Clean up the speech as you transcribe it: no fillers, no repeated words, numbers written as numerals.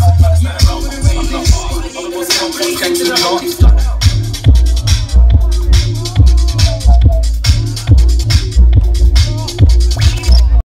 Other ones come from gangs in the north.